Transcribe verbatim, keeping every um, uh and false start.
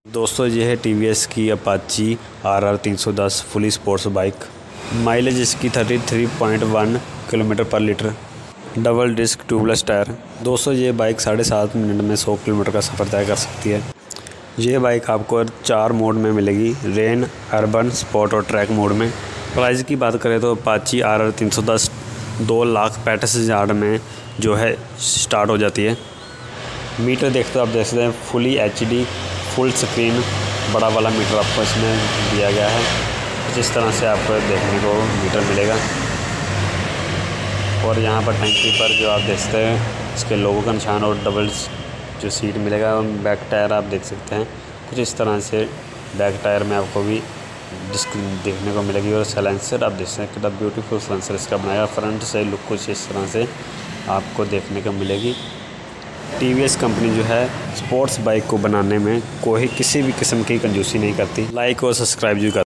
दोस्तों ये है टी वी एस की अपाची आर आर तीन सौ दस फुली स्पोर्ट्स बाइक। माइलेज इसकी तैंतीस पॉइंट एक किलोमीटर पर litre. Double disc tubeless tyre. दोस्तों ये बाइक साढ़े सात मिनट में सौ किलोमीटर का सफ़र तय कर सकती है। ये बाइक आपको चार मोड में मिलेगी, रेन, अर्बन, स्पोर्ट और ट्रैक मोड में। प्राइस की बात करें तो अपाची आर आर तीन सौ दस दो लाख पैंतीस हज़ार में जो है स्टार्ट हो जाती है। मीटर देखते हो आप देख सकते हैं, fully H D full screen बड़ा वाला मीटर आपको इसमें दिया गया है। जिस तरह से आपको देखने को मीटर मिलेगा और यहाँ पर टंकी पर जो आप देखते हैं इसके लोगों का निशान और डबल जो सीट मिलेगा। और बैक टायर आप देख सकते हैं कुछ इस तरह से, बैक टायर में आपको भी डिस्क देखने को मिलेगी। और साइलेंसर आप देख सकते हैं कितना ब्यूटीफुल साइलेंसर इसका बनाया। फ्रंट से लुक कुछ इस तरह से आपको देखने को मिलेगी। टी वी एस कंपनी जो है स्पोर्ट्स बाइक को बनाने में कोई किसी भी किस्म की कंजूसी नहीं करती। लाइक और सब्सक्राइब जो कर